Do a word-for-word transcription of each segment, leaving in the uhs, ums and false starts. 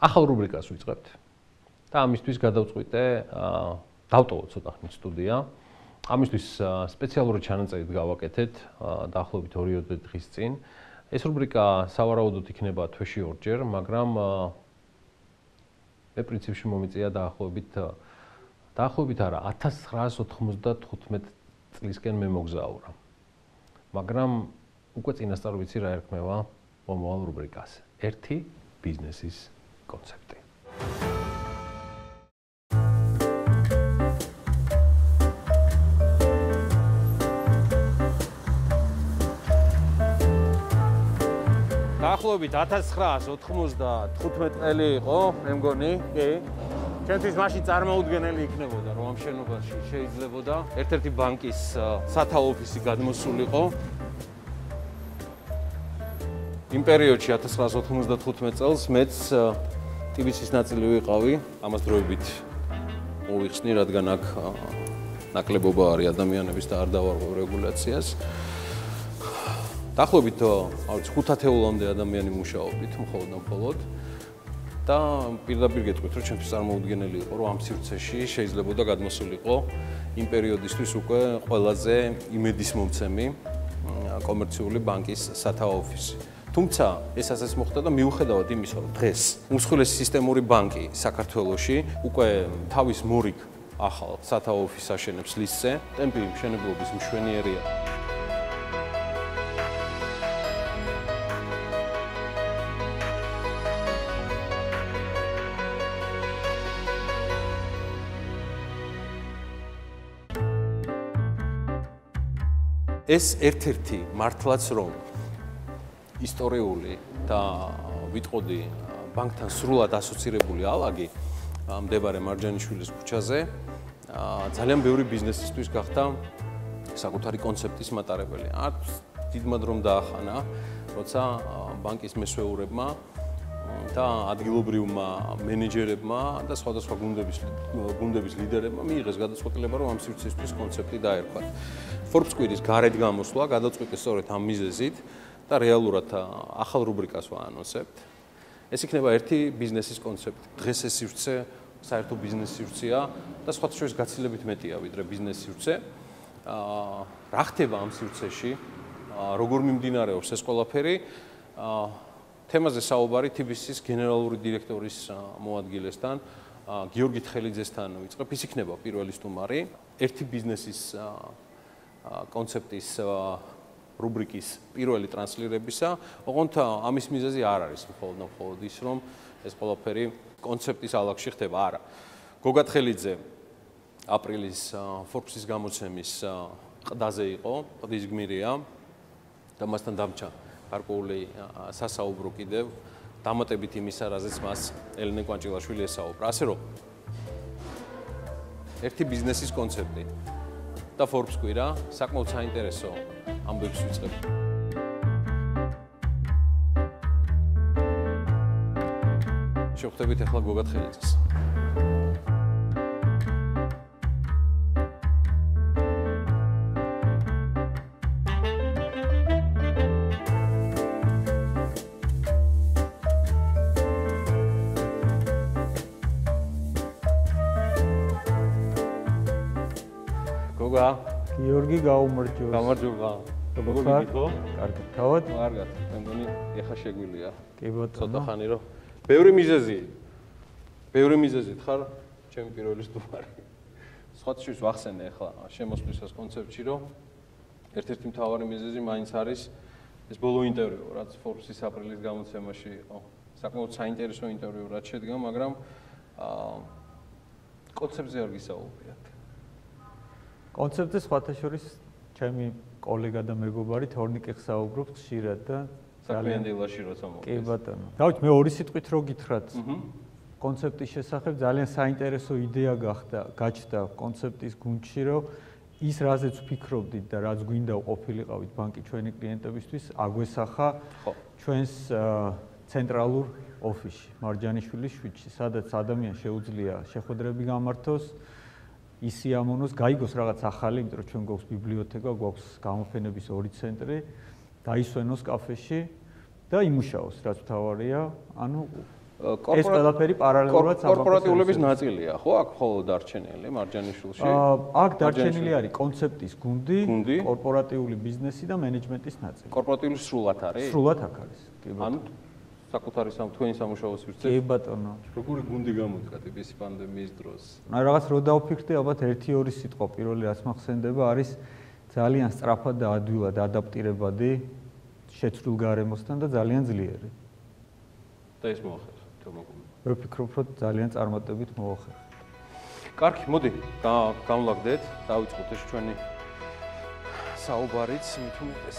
ახალ რუბრიკას ვიწყებთ და ამისთვის გადავწყვიტე დავტოვოთ ცოტა ხნით სტუდია. ამისთვის სპეციალური ჩანაწერით გავაკეთეთ დაახლოებით ორი-ორი დღის წინ. ეს რუბრიკა სავარაუდოდ იქნება თვეში ორჯერ, მაგრამ მე პრინციპში მომიწია დაახლოებით დაახლოებით არა ათას ცხრაას ოთხმოცდათხუთმეტ წლისკენ მე მოგზაურა. მაგრამ უკვე წინასწარ ვიცი რა ერქმევა მომავალ რუბრიკას. ერთი ბიზნესის კონცეპტი. დაახლოებით ათას ცხრაას ოთხმოცდათხუთმეტ წელი იყო, მე მგონი, კი. ჩვენთვის მაშინ წარმოუდგენელი იქნებოდა, რომ ამ შენობაში შეიძლებოდა ერთ-ერთი ბანკის სათავო ოფისი გადმოსულიყო. იმ პერიოდში ათას ცხრაას ოთხმოცდათხუთმეტ წელს მეც ტი ვი სის ნაწილი ვიყავი, ამას დროებით მოვიხსნი, რადგან აქ ნაკლებობა არის ადამიანების და არ დავარღვევ რეგულაციას. დაახლოებით ხუთ ათეულამდე ადამიანი მუშაობდით მხოლოდ და მხოლოდ და პირდაპირ გეტყვით, რომ ჩვენთვის წარმოუდგენელი იყო, რომ ამ სივრცეში შეიძლებოდა გადმოსულიყო იმ პერიოდისთვის უკვე ყველაზე იმედისმომცემი კომერციული ბანკის სათავო ოფისი. თუმცა ეს ასეც მოხდა და მიუხედავად იმისა, რომ დღეს უმსხვილესი სისტემური ბანკი საქართველოში უკვე თავის მორიგ ახალ სათავო ოფისს აშენებს ლისზე, ტემპი მშენებლობის მშვენიერია. ეს ერთ-ერთი მართლაც რომ ისტორიული და ვიტყოდი ბანკთან სრულად ასოცირებული ალაგი მდებარე მარჯანიშვილის ქუჩაზე ძალიან ბევრი ბიზნესისთვის გახდა საკუთარი კონცეპტის მატარებელი. არც დიდმად რომ დაახანა, როცა ბანკის მესვეურებმა და ადგილობრივმა მენეჯერებმა და სხვადასხვა გუნდების გუნდების ლიდერებმა მიიღეს გადაწყვეტილება, რომ ამ სივრცისთვის კონცეპტი დაერქვათ. Forbes კვირის გარეთ გამოსვლა გადაწყვიტეს სწორედ ამ მიზეზით და რეალურად ახალ რუბრიკას ვაანონსებთ. ეს იქნება ერთი ბიზნესის კონცეპტი. დღეს ეს სივრცე საერთო ბიზნეს სივრცეა და სხვათა შორის გაცილებით მეტია ვიდრე ბიზნეს სივრცე. რა ხდება ამ სივრცეში? როგორ მიმდინარეობს ეს ყველაფერი? თემაზე საუბარი ტი ვი სის გენერალური დირექტორის მოადგილესთან, გიორგი თხელიძესთან ვიწყებ. ის იქნება პირველი სტუმარი. ერთი ბიზნესის კონცეპტის რუბრიკის პირველი ტრანსლირებისა, ოღონდ ამის მიზეზი არ არის მხოლოდ და მხოლოდ ის, რომ ეს ყველაფერი კონცეპტის ალაგში ხდება, არა. გოგა თხელიძე აპრილის Forbes-ის გამოცემის ყდაზე იყო, ყდის გმირია და მასთან დამჭა გარკვეული სასაუბრო კიდევ დამატებით იმისა, რაზეც მას ელენე კვანჭილაშვილი ესაუბრა. ასე რომ ერთი ბიზნესის კონცეპტი და Forbes კვირა საკმაოდ საინტერესო ამბებს ვიწყებ. შევხვდებით ახლა გოგა თხელიძეს. გოგა გიორგი გაუმარჯოს. გამარჯობა. როგორ გიგო? კარგი. თავად? კარგად. მე მგონი ეხა შეგვილია. კი ბატონო. ცოტა ხანი რომ ბევრი მიზეზი. ბევრი მიზეზით ხარ ჩემი პირველი სტუმარი. სხვათა შორის ვახსენე ეხლა შემოსვლისას კონცეპტში, რომ ერთ-ერთი მთავარი მიზეზი მაინც არის ეს ბოლო ინტერვიუ, რაც Forbes-ის აპრილის გამოცემაში იყო. საკმაოდ საინტერესო ინტერვიუ რაც შედგა, მაგრამ აა კონცეპტზე არ გისაუბრეთ. კონცეპტზე სხვათა შორის ჩემი კოლეგა და მეგობარი თორნიკე ხსაუბრობს ხშირად და ძალიან დილაში როცა მოვიდეს. კი ბატონო. დავით მე ორი სიტყვით რო გითხრათ. კონცეპტის შესახებ ძალიან საინტერესო იდეა გახდა, გაჩნდა კონცეპტის გუნდში, რომ ის რაზეც ვფიქრობდით და რაც გვინდა ყოფილიყავით ბანკი ჩვენი კლიენტებისთვის, აგვესახა ჩვენს ცენტრალურ ოფისში, მარჯანიშვილის შვიდში, სადაც ადამიანს შეუძლია შეხვედრები გამართოს, ისიამონოს, გაიგოს რაღაც ახალი, იმიტომ რომ ჩვენ გვაქვს ბიბლიოთეკა, გვაქვს გამოფენების ორი ცენტრი, დაისვენოს კაფეში და იმუშაოს, რაც მთავარია, ანუ ეს ყველაფერი პარალელურად კორპორატიულების ნაწილია, ხო, აქ მხოლოდ დარჩენილი მარჯანიშვილში? აქ დარჩენილი არის კონცეპტის გუნდი, კორპორატიული ბიზნესი და მენეჯმენტის ნაწილი. კორპორატიული სრულად არის? სრულად აქ არის. კი ბატონო. ანუ საკუთარი სამ თქვენი სამუშაოს ვირთზე? კი ბატონო. როგორი გუნდი გამოდგა ტიპის პანდემიის დროს? აი რაღაც რო დავფიქრდი, ალბათ ერთი ორი სიტყვა პირველი რაც მახსენდება არის ძალიან სწრაფად და ადვილად ადაპტირებადი შეცვლილ გარემოსთან და ძალიან ძლიერი. და ეს მოახერხა. მე ვფიქრობ, რომ ძალიან წარმატებით მოახერხა. კარგი, მოდი, გამოვაგდეთ, დავიწყოთ ეს ჩვენი საუბარიც, მით უმეტეს.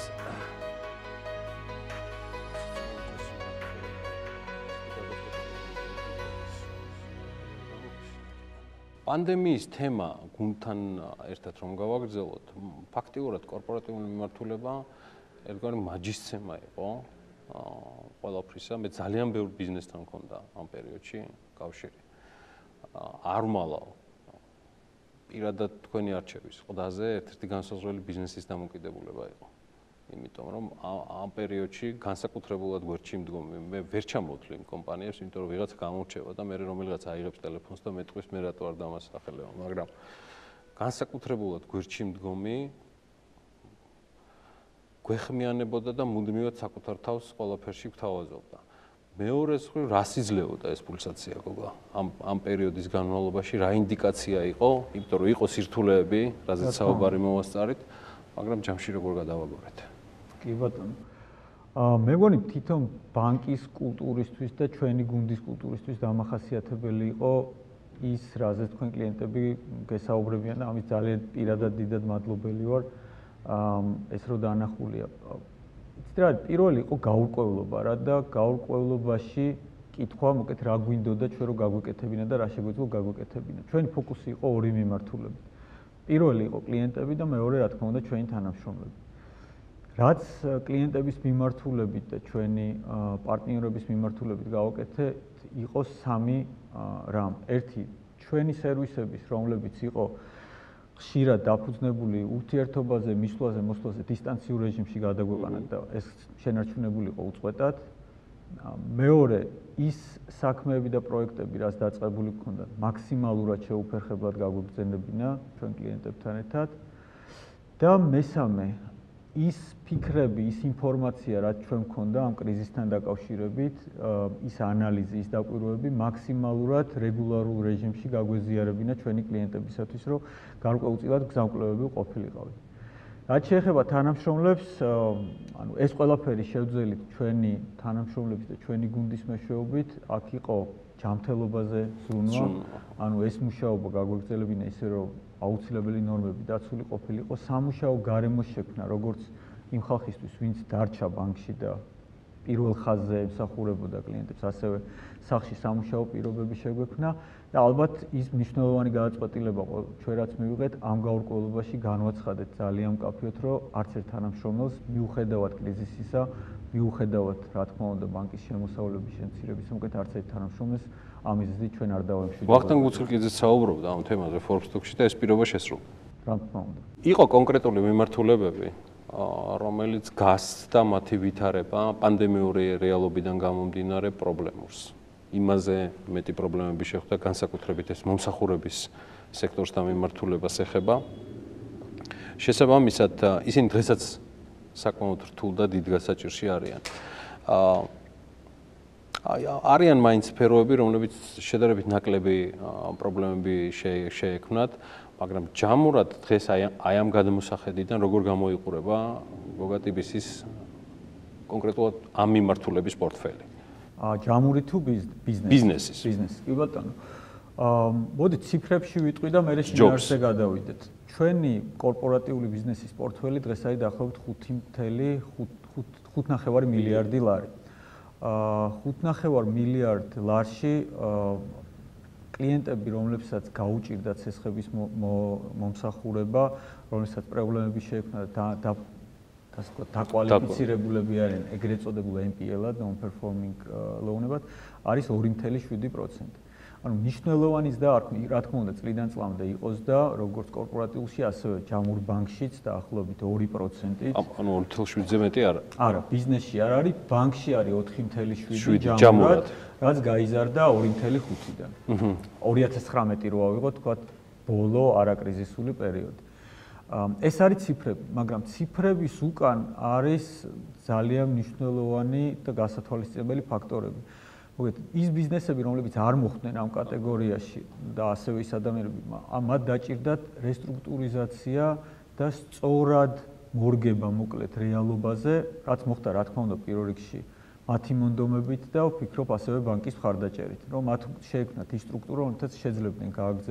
პანდემიის თემა გუნდთან ერთად რომ გავაგრძელოთ, ფაქტიურად კორპორატიული მიმართულება ერთგვარი მაჯისცემა იყო. ყველაფრისა, მე ძალიან ბევრ ბიზნესთან მქონდა ამ პერიოდში კავშირი. არ ვალავ პირადად თქვენი არჩევის ყდაზე ერთ-ერთი განსაზღვრელი ბიზნესის დამოკიდებულება იყო. იმიტომ რომ ამ პერიოდში განსაკუთრებულად გვერდში მდგომი მე ვერ ჩამოვთვლი იმ კომპანიებს, იმიტომ რომ ვიღაცა გამორჩევა და მე რომელიღაც აიღებს ტელეფონს და მეტყვის მე რატო არ დამასახელება, მაგრამ განსაკუთრებულად გვერდში მდგომი გვეხმიანებოდა და მუდმივად საკუთარ თავს ყველაფერში გვთავაზობდა. მეორეს მხრივ რას იძლეოდა ეს პულსაცია გოგა ამ ამ პერიოდის განმავლობაში, რა ინდიკაცია იყო, იმიტომ რომ იყო სირთულეები, რაზეც საუბარი მოვასწარით, მაგრამ ჯამში როგორ გადავაგორეთ. კი ბატონო. აა მე მგონი თვითონ ბანკის კულტურისთვის და ჩვენი გუნდის კულტურისთვის დამახასიათებელი იყო ის, რაზეც თქვენ კლიენტები გესაუბრებიან და ამის ძალიან პირადად დიდად მადლობელი ვარ. ეს რო დაანახულია. იცით რა, პირველი იყო გაურკვევლობა რა და გაურკვევლობაში კითხვა, მოკეთ რა გვინდოდა ჩვენ რო გაგვეკეთებინა და რა შეგვეძლო გაგვეკეთებინა. ჩვენი ფოკუსი იყო ორი მიმართულებით. პირველი იყო კლიენტები და მეორე რა თქმა უნდა ჩვენი თანამშრომლები. რაც კლიენტების მიმართულებით და ჩვენი პარტნიორების მიმართულებით გავაკეთეთ, იყო სამი რამ. ერთი, ჩვენი სერვისების, რომლებიც იყო ხშირად დაფუძნებული ურთიერთობაზე, მისვლაზე, მოსვლაზე დისტანციურ რეჟიმში გადაგვეყანა და ეს შენარჩუნებული იყო უწყვეტად. მეორე, ის საქმეები და პროექტები, რაც დაწყებული გქონდათ, მაქსიმალურად შეუფერხებლად გაგვიგზავნებინა ჩვენ კლიენტებთან ერთად. და მესამე, ის ფიქრები, ის ინფორმაცია, რაც ჩვენ მქონდა ამ კრიზისთან დაკავშირებით, ის ანალიზი, ის დაკვირვებები მაქსიმალურად რეგულარულ რეჟიმში გაგვეზიარებინა ჩვენი კლიენტებისათვის, რომ გარკვეულწილად გზამკვლევები ყოფილიყავით. რაც შეეხება თანამშრომლებს, ანუ ეს ყველაფერი შევძელით ჩვენი თანამშრომლების და ჩვენი გუნდის მეშვეობით, აქ იყო ჯანმრთელობაზე ზრუნვა, ანუ ეს მუშაობა გაგვეგრძელებინა ისე, რომ აუცილებელი ნორმები დაცული ყოფილიყო, სამუშაო გარემოს შექმნა, როგორც იმ ხალხისთვის, ვინც დარჩა ბანკში და პირველ ხაზზე ემსახურებოდა კლიენტებს, ასევე სახლში სამუშაო პირობები შეგვექმნა და ალბათ ის მნიშვნელოვანი გადაწყვეტილება ჩვენ რაც მივიღეთ, ამ გაურკვევლობაში განვაცხადეთ ძალიან მკაფიოდ, რომ არც ერთ თანამშრომელს მიუხედავად კრიზისისა, მიუხედავად რა თქმა უნდა ბანკის შემოსავლების შემცირების, უკეთ არც ერთ თანამშრომელს ამიზეზი ჩვენ არ დავამშვიდობთ. ვახტანგ გუცელკიძეც საუბრობდა ამ თემაზე Forbes Talk-ში და ეს პირობა შესრულდა. რა თქმა უნდა. იყო კონკრეტული მიმართულებები, რომელიც გასცდა მათი ვითარება პანდემიური რეალობიდან გამომდინარე პრობლემურს. იმაზე მეტი პრობლემები შეხვდა განსაკუთრებით ეს მომსახურების სექტორსთან მიმართულებას ეხება. შესაბამისად, ისინი დღესაც საკმაოდ რთულ და დიდ გასაჭირში არიან. არიან მაინც სფეროები, რომლებიც შედარებით ნაკლები პრობლემები შეექმნათ, მაგრამ ჯამურად დღეს აი ამ გადმოსახედიდან როგორ გამოიყურება გოგატიბის ის კონკრეტულად ამ მიმართულების პორტფელი? ჯამური თუ ბიზნესი? ბიზნესის. ბიზნესი, კი ბატონო. მოდი ციფრებში ვიტყვი და მე შინაარსზე გადავიდეთ. ჩვენი კორპორატიული ბიზნესის პორტფელი დღეს არის დაახლოებით ხუთ ნახევარი მილიარდი ლარი. ხუთ ნახევარ მილიარდ ლარში კლიენტები, რომლებსაც გაუჭირდათ ცესხების მომსახურება, რომლებსაც პრობლემები შეექმნა და ასე ვთქვათ, დაკვალიფიცირებულები არიან ეგრეთ წოდებულ ენ პი ელ-ად, non-performing loan-ებად, არის ორი კoma შვიდი პროცენტი. ანუ მნიშვნელოვანიც და რა თქმა უნდა წლიდან წლამდე იყოს და როგორც კორპორატიულში, ასევე ჯამურ ბანკშიც დაახლოებით ორი პროცენტი. ანუ ორი ათი შვიდზე მეტი არა. არა, ბიზნესში არ არის, ბანკში არის ოთხი ათი შვიდი ჯამურად, რაც გაიზარდა ორი ათი ხუთიდან. ორი ათი ცხრამეტი რო ავიღოთ, თქვათ, ბოლო არაკრიზისული პერიოდი. ეს არის ციფრები, მაგრამ ციფრების უკან არის ძალიან მნიშვნელოვანი და გასათვალისწინებელი ფაქტორები. მოგეთ, ის ბიზნესები, რომლებიც არ მოხვდნენ ამ კატეგორიაში და ასევე ის ადამიანები, მათ დაჭირდათ რესტრუქტურიზაცია და სწორად მორგება მოკლედ რეალობაზე, რაც მოხდა, რა თქმა უნდა, პირველ რიგში მათი მონდომებით და ვფიქრობ ასევე ბანკის მხარდაჭერით, რომ მათ შეექმნათ ის სტრუქტურა, რომელთაც შეძლებდნენ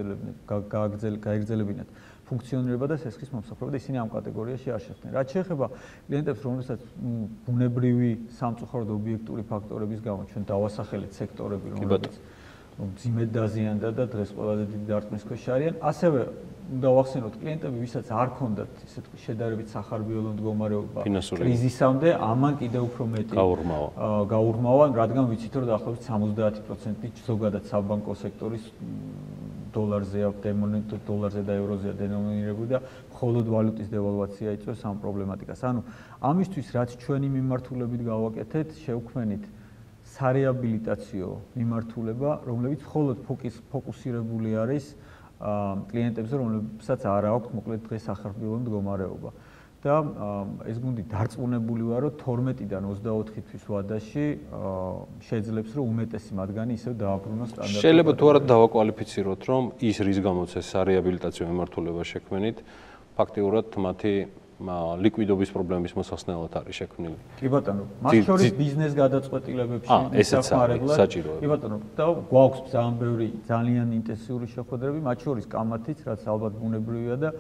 გააგრძელებინათ ფუნქციონირება და სესხის მომსახურება და ისინი ამ კატეგორიაში არ შეხვდნენ. რაც შეეხება კლიენტებს, რომლებსაც ბუნებრივი სამწუხაროდ ობიექტური ფაქტორების გამო ჩვენ დავასახელეთ სექტორები, რომლებიც მძიმედ დაზიანდა და დღეს ყველაზე დიდი დარტყმის ქვეშ არიან, ასევე უნდა ვახსენოთ კლიენტები, ვისაც არ ჰქონდათ ისე თქვი შედარებით სახარბიელო მდგომარეობა კრიზისამდე, ამან კიდევ უფრო მეტი გაურმავა. გაურმავა, რადგან ვიცით, რომ დაახლოებით სამოცდაათი პროცენტი ზოგადად საბანკო სექტორის დოლარზე დოლარზე და ევროზეა დენომინირებული და მხოლოდ ვალუტის devalvatsiya იწვევს ამ პრობლემატიკას. ანუ ამისთვის რაც ჩვენი მიმართულებით გავაკეთეთ, შევქმნით სარეაბილიტაციო მიმართულება, რომლებიც მხოლოდ ფოკუსირებული არის კლიენტებზე, რომლებსაც არ აქვთ მოკლედ დღეს სახარბიელო მდგომარეობა. და ეს გუნდი დარწმუნებული ვარ, რომ თორმეტიდან ოცდაოთხი თვის ვადაში შეძლებს, რომ უმეტესი მათგანი ისევ დააბრუნოს სტანდარტულ. შეიძლება თუ არა დავაკვალიფიციროთ, რომ ის რის გამოც ეს სარეაბილიტაციო მიმართულება შექმნით, ფაქტიურად მათი ლიკვიდობის პრობლემის მოსახსნელად არის შექმნილი. კი ბატონო, მათ შორის ბიზნეს გადაწყვეტილებებში ესეც საჭიროა. კი ბატონო, და გვაქვს ძალიან ბევრი ძალიან ინტენსიური შეხვედრები, მათ შორის კამათიც, რაც ალბათ ბუნებრივია და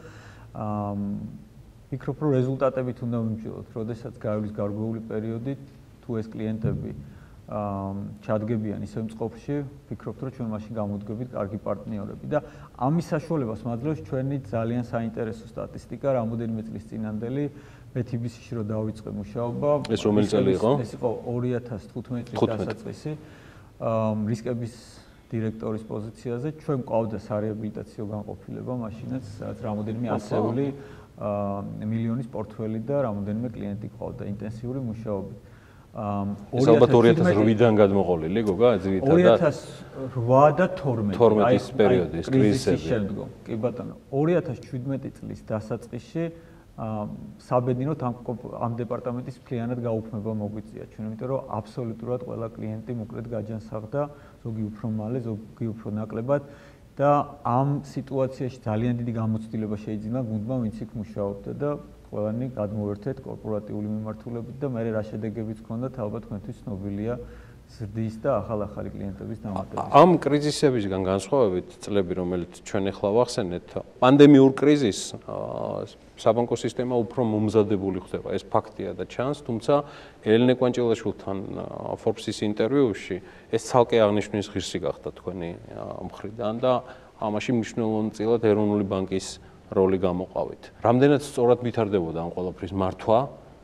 ვფიქრობ, რომ რეზულტატებით უნდა ვიმსჯელოთ, როდესაც გაივლის გარკვეული პერიოდი, თუ ეს კლიენტები ჩადგებიან ისევ მწყობში, ვფიქრობ, რომ ჩვენ მაშინ გამოდგებით კარგი პარტნიორები და ამის საშუალებას მაძლევს ჩვენი ძალიან საინტერესო სტატისტიკა, რამოდენიმე წლის წინანდელი მე თი ბი სი-ში რო დავიწყე მუშაობა. ეს რომელი წელი იყო? ეს იყო ორი ათას თხუთმეტი წლის დასაწყისი. რისკების დირექტორის პოზიციაზე ჩვენ გვყავდა სარეაბილიტაციო განყოფილება მაშინაც, რაც რამოდენიმე ასეული მილიონის პორტფელი და რამოდენიმე კლიენტი ყავდა ინტენსიური მუშაობით. ეს ალბათ ორი ათას ოთხიდან გადმოყოლილი, გოგა, ძირითადად ორი ათას ოთხ და თორმეტი თორმეტის პერიოდი, ეს კრიზისები. შემდგომ. კი ბატონო, ორი ათას შვიდმეტი წლის დასაწყისში საბედნიეროდ ამ ამ დეპარტამენტის მთლიანად გაუქმება მოგვიწია ჩვენ, იმიტომ რომ აბსოლუტურად ყველა კლიენტი მოკლედ გაჯანსაღდა, ზოგი უფრო მალე, ზოგი უფრო ნაკლებად და ამ სიტუაციაში ძალიან დიდი გამოცდილება შეიძლება გუნდმა, ვინც იქ მუშაობდა და ყველანი გადმოვერთეთ კორპორატიული მიმართულებით და მე რა შედეგებიც ჰქონდათ, ალბათ თქვენთვის ცნობილია ზრდის და ახალ-ახალი კლიენტების დამატება. ამ კრიზისებისგან განსხვავებით, წლები, რომელიც ჩვენ ახლა ვახსენეთ, პანდემიურ კრიზისს საბანკო სისტემა უფრო მომზადებული ხდება. ეს ფაქტია და ჩანს, თუმცა ელენე კვანჭილაშვილთან Forbes-ის ინტერვიუში ეს ცალკე აღნიშვნის ღირსი გახდა თქვენი მხრიდან და ამაში მნიშვნელოვნწილად ეროვნული ბანკის როლი გამოყავით. რამდენად სწორად ვითარდებოდა ამ ყველაფრის მართვა,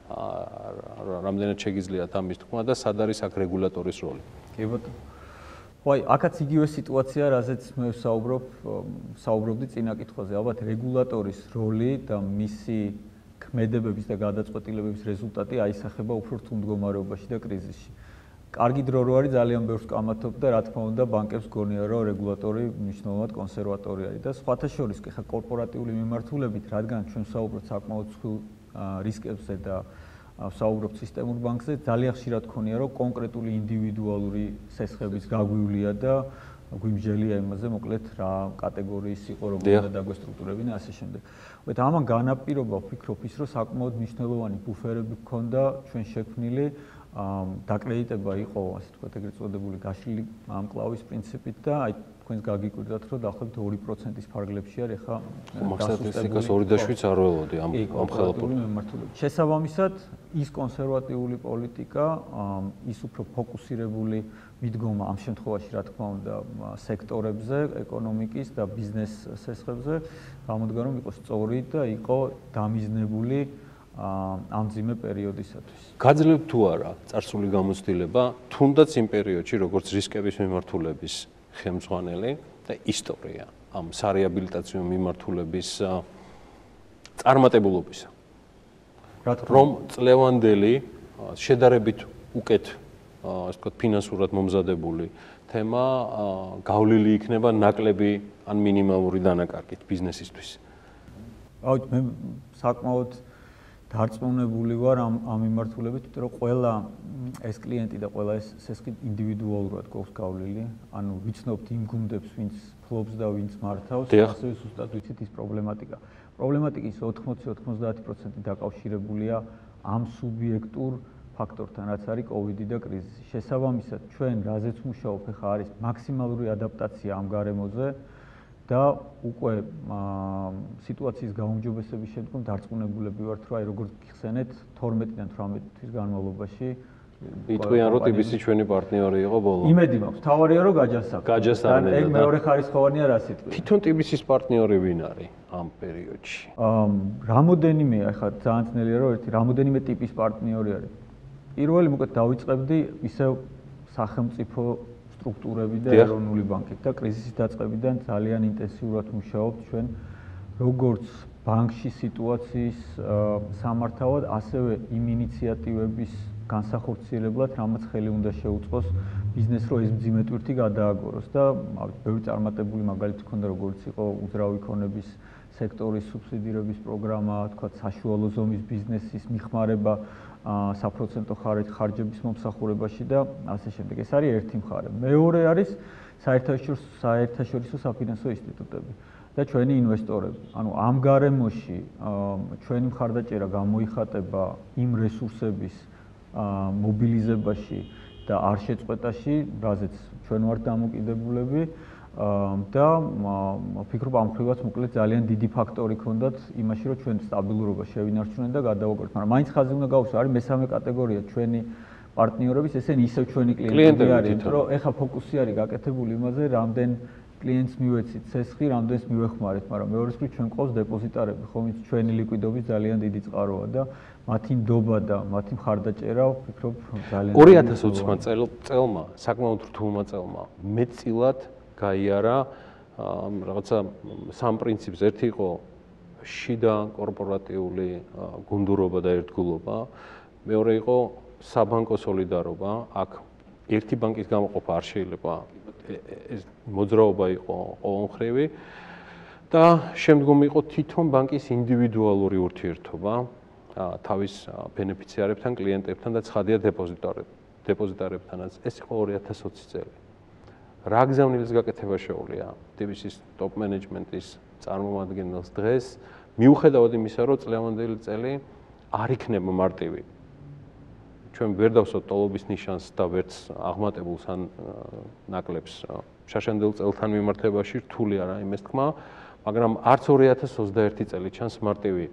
რამდენად შეგიძლიათ ამის თქმა და სად არის აქ რეგულატორის როლი? კი ბატონო. ვაი, აქაც იგივე სიტუაცია, რაზეც მე ვსაუბრობ, საუბრობდი წინა კითხვაზე. ალბათ რეგულატორის როლი და მისი ქმედებების და გადაწყვეტილებების რეზულტატი აისახება უფრო რთულ მდგომარეობაში და კრიზისში. კარგი დრო რო არის, ძალიან ბევრს კამათობ და რა თქმა უნდა ბანკებს გონია, რომ რეგულატორი მნიშვნელოვნად კონსერვატორი არის და სხვათა შორის კი ხა კორპორატიული მიმართულებით, რადგან ჩვენ ვსაუბრობთ საკმაოდ ცხვირ რისკებზე და ვსაუბრობთ სისტემურ ბანკზე, ძალიან ხშირად გქონია, რომ კონკრეტული ინდივიდუალური სესხების გაგვივლია და გვიმსჯელია იმაზე, მოკლედ რა კატეგორიის იყო, როგორ უნდა დაგვესტრუქტურებინა ასე შემდეგ. მოკლედ ამან განაპირობა ვფიქრობ ის, რომ საკმაოდ მნიშვნელოვანი ბუფერები გქონდა ჩვენ შექმნილი, დაკრედიტება იყო, ასე თქვა, ეგრეთ წოდებული გაშლილი ამკლავის პრინციპით და აი თქვენს გაგიკვირდათ, რომ დაახლოებით ორი პროცენტის ფარგლებში არის ახლა სტატისტიკას ორი და შვიდს არ ველოდი ამ ამ ხელაფონებით. შესაბამისად, ის კონსერვატიული პოლიტიკა, ის უფრო ფოკუსირებული მიდგომა ამ შემთხვევაში, რა თქმა უნდა, სექტორებზე, ეკონომიკის და ბიზნეს სესხებზე, გამოდგა რომ იყო სწორი და იყო დამიზნებული ამ ძიმე პერიოდისათვის. გაძლევთ თუ არა წარსული გამოცდილება, თუნდაც იმ პერიოდში, როგორც რისკების მიმართულების ხელმძღვანელი და ისტორია ამ სარეაბილიტაციო მიმართულების წარმატებულობისა. რომ წლევანდელი შედარებით უკეთ ასე ვთქვათ ფინანსურად მომზადებული თემა გავლილი იქნება ნაკლები ან მინიმალური დანაკარგით ბიზნესისთვის. აუთ მე საკმაოდ დარწმუნებული ვარ ამ ამ მიმართულებით, იმიტომ რომ ყველა ეს კლიენტი და ყველა ეს სესხი ინდივიდუალურად გვაქვს გავლილი, ანუ ვიცნობთ იმ გუნდებს, ვინც ფლობს და ვინც მართავს, ასევე ზუსტად ვიცით ის პრობლემატიკა. პრობლემატიკის ოთხმოცი ოცდაათი პროცენტი დაკავშირებულია ამ სუბიექტურ ფაქტორთან, რაც არის კოვიდი და კრიზისი. შესაბამისად, ჩვენ რაზეც მუშაობ, ხა არის მაქსიმალური ადაპტაცია ამ გარემოზე და უკვე სიტუაციის გაუმჯობესების შემდგომ დარწმუნებულები ვართ, რომ აი როგორც გიხსენეთ, თორმეტიდან თვრამეტი თვის განმავლობაში იტყვიან, რომ ტიბისი ჩვენი პარტნიორი იყო ბოლო. იმედი მაქვს, თავარია რომ გაჯასახა. გაჯასახა. ეგ მეორე ხარისხოვანია რა სიტყვი. თვითონ ტიბისის პარტნიორი ვინ არის ამ პერიოდში? აა რამოდენიმე, ახლა ძალიან ძნელია რომ ერთი რამოდენიმე ტიპის პარტნიორი არის. პირველი მოკლედ დავიწყებდი ისევ სახელმწიფო სტრუქტურები და ეროვნული ბანკით და კრიზისის დაწყებიდან ძალიან ინტენსიურად მუშაობთ ჩვენ როგორც ბანკში სიტუაციის სამართავად, ასევე იმ ინიციატივების განსახორციელებლად, რამაც ხელი უნდა შეუწყოს ბიზნესს, რომ ეს მძიმე ტვირთი გადააგოროს და ბევრი წარმატებული მაგალითი ქონდა, როგორც იყო უძრავი ქონების სექტორის სუბსიდირების პროგრამა, თქვა საშუალო ზომის ბიზნესის მიხმარება საპროცენტო ხარჯების მომსახურებაში და ასე შემდეგ. ეს არის ერთი მხარე. მეორე არის საერთაშორისო საფინანსო ინსტიტუტები და ჩვენი ინვესტორები. ანუ ამ გარემოში ჩვენი მხარდაჭერა გამოიხატება იმ რესურსების მობილიზებაში და არ შეწყვეტაში, რაზეც ჩვენ ვართ დამოკიდებულები და ვფიქრობ ამ ხრივაც მოკლედ ძალიან დიდი ფაქტორი ქონდათ იმაში, რომ ჩვენ სტაბილურობა შევინარჩუნოთ და გადავაგოროთ. მაგრამ მაინც ხაზი უნდა გავუსვა, არის მესამე კატეგორია ჩვენი პარტნიორების, ესენი ისევ ჩვენი კლიენტები არის, იმიტომ რომ ეხა ფოკუსი არის გაკეთებული იმაზე, რამდენ კლიენტს მივეცით ცესხი, რამდენს მივეხმარეთ, მაგრამ მეორე მხრივ ჩვენ ყავს დეპოზიტარები, ხომ ის ჩვენი ლიკვიდობის ძალიან დიდი წყაროა და მათი ნდობა და მათი მხარდაჭერა ვფიქრობ ძალიან ორი ათას ოცი წელმა, საკმაოდ რთულმა წელმა მეტწილად გაიარა რაღაცა სამ პრინციპს. ერთი იყო შიდა კორპორატიული გუნდურობა და ერთგულობა, მეორე იყო საბანკო სოლიდარობა. აქ ერთი ბანკის გამოყოფა არ შეიძლება, ეს მოძრაობა იყო ყოველმხრივი და შემდგომ იყო თვითონ ბანკის ინდივიდუალური ურთიერთობა თავის ბენეფიციარებთან, კლიენტებთან და ცხადია დეპოზიტარებთანაც. ეს იყო ორი ათას ოცი წელი. რა გზავნილის გაკეთება შეუძლია ტიბისის ტოპ მენეჯმენტის წარმომადგენელს დღეს, მიუხედავად იმისა, რომ წლევანდელი წელი არ იქნება მარტივი. ჩვენ ვერ დავსვათ ტოლობის ნიშანს და ვერც აღმატებულს ან ნაკლებს შაშანდელ წელთან მიმართებაში, რთული არა იმეს თქმა, მაგრამ არც ორი ათას ოცდაერთი წელი ჩანს მარტივი.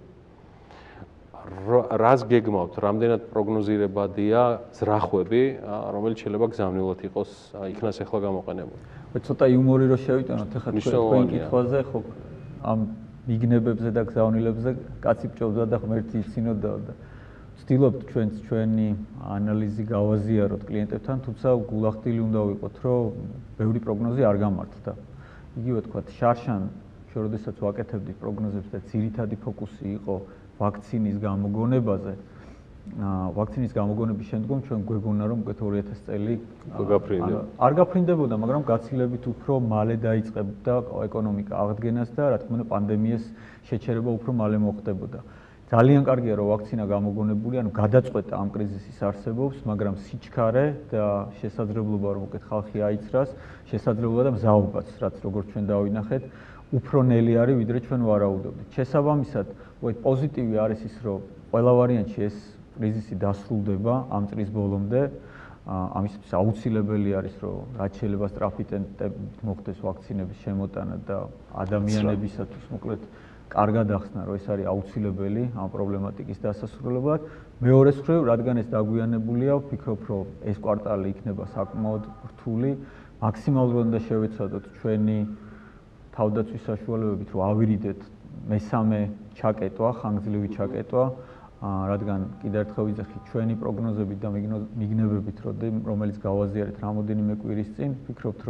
რას გეგმავთ, რამდენად პროგნოზირებადია ზრახვები, რომელიც შეიძლება გზავნილად იყოს იქნას ახლა გამოყენებული. ცოტა იუმორი რო შევიტანოთ, ახლა თქვენ კითხვაზე ხო ამ მიგნებებზე და გზავნილებზე კაცი ბჭობდა და ღმერთი იცინოდა და ვცდილობთ ჩვენც ჩვენი ანალიზი გავაზიაროთ კლიენტებთან, თუმცა გულახდილი უნდა ვიყოთ, რომ ბევრი პროგნოზი არ გამართდა. იგივე თქვა, შარშან ჩვენ როდესაც ვაკეთებდით პროგნოზებს და ძირითადი ფოკუსი იყო ვაქცინის გამოგონებაზე. ვაქცინის გამოგონების შემდგომ ჩვენ გვეგონა, რომ უკეთ ორი ათასი წელი არ გაფრინდებოდა, მაგრამ გაცილებით უფრო მალე დაიწყებდა ეკონომიკა აღდგენას და რა თქმა უნდა პანდემიის შეჩერება უფრო მალე მოხდებოდა. ძალიან კარგია, რომ ვაქცინა გამოგონებული, ანუ გადაწყვეტა ამ კრიზისის არსებობს, მაგრამ სიჩქარე და შესაძლებლობა, რომ უკეთ ხალხი აიცრას, შესაძლებლობა და მზაობაც, რაც როგორც ჩვენ დავინახეთ, უფრო ნელი არის, ვიდრე ჩვენ ვარაუდობდით. შესაბამისად, პოზიტივი არის ის, რომ ყველა ვარიანტში ეს კრიზისი დასრულდება ამ წლის ბოლომდე. ამისთვის აუცილებელი არის, რომ რაც შეიძლება სწრაფი ტემპით მოხდეს ვაქცინების შემოტანა და ადამიანებისათვის მოკლედ კარგად ახსნა, რომ ეს არის აუცილებელი ამ პრობლემატიკის დასასრულებლად. მეორე მხრივ, რადგან ეს დაგვიანებულია, ვფიქრობ, რომ ეს კვარტალი იქნება საკმაოდ რთული, მაქსიმალურად უნდა შევეცადოთ ჩვენი თავდაცვის საშუალებებით, რომ ავირიდეთ მესამე ჩაკეტვა, ხანგრძლივი ჩაკეტვა, რადგან კიდევ ერთხელ ვიძახი, ჩვენი პროგნოზებით და მიგნებებით, რომელიც გავაზიარეთ რამოდენიმე კვირის წინ, ვფიქრობთ, რომ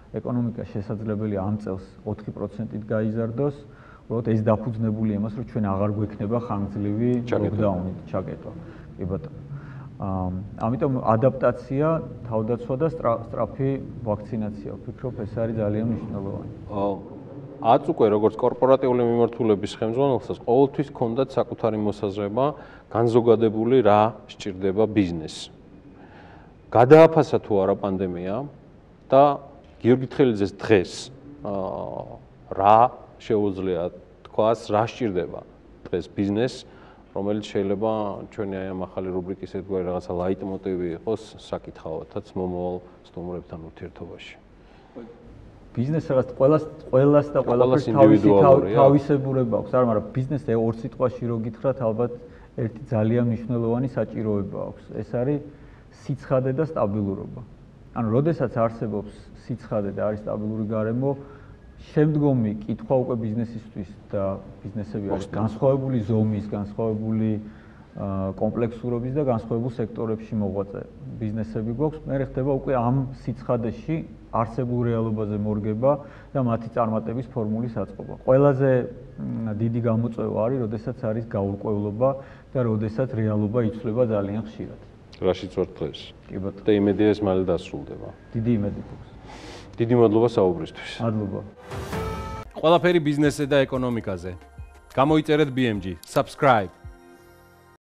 ეკონომიკა შესაძლებელია ამ წელს ოთხი პროცენტით გაიზარდოს, უბრალოდ ეს დაფუძნებული იმას, რომ ჩვენ აღარ გვექნება ხანგრძლივი ლოკდაუნი ჩაკეტვა. კი ბატონო. ამიტომ ადაპტაცია, თავდაცვა და სწრაფი ვაქცინაცია, ვფიქრობ, ეს არის ძალიან მნიშვნელოვანი. აც უკვე როგორც კორპორატიული მიმართულების ხელმძღვანელსაც ყოველთვის ჰქონდათ საკუთარი მოსაზრება, განზოგადებული რა სჭირდება ბიზნესს. გადააფასა თუ არა პანდემია და გიორგი თხელიძეს დღეს რა შეუძლია თქვას, რა სჭირდება დღეს ბიზნესს, რომელიც შეიძლება ჩვენი აი ამ ახალი რუბრიკის ერთგვარი რაღაცა ლაიტმოტივი იყოს საკითხავათაც მომავალ სტუმრებთან ურთიერთობაში. ბიზნესს რაღაც ყველას ყველას და ყველაფერს თავისი თავისებურება აქვს, არა, მაგრამ ბიზნესს ორ სიტყვაში რო გითხრათ, ალბათ ერთი ძალიან მნიშვნელოვანი საჭიროება აქვს. ეს არის სიცხადე და სტაბილურობა. ანუ, როდესაც არსებობს სიცხადე და არის სტაბილური გარემო, შემდგომი კითხვა უკვე ბიზნესისთვის და ბიზნესები არის განსხვავებული ზომის, განსხვავებული კომპლექსურობის და განსხვავებულ სექტორებში მოღვაწე ბიზნესები გვაქვს. მე ხდება უკვე ამ სიცხადეში არსებულ რეალობაზე მორგება და მათი წარმატების ფორმულის აწყობა. ყველაზე დიდი გამოწვევა არის, როდესაც არის გაურკვევლობა და როდესაც რეალობა იცვლება ძალიან ხშირად. რაშიც ვარ დღეს? კი ბატონო. და იმედია ეს მალე დასრულდება. დიდი იმედი გვაქვს. დიდი მადლობა საუბრისთვის. მადლობა. ყველაფერი ბიზნესზე და ეკონომიკაზე. გამოიწერეთ ბი ემ ჯი, subscribe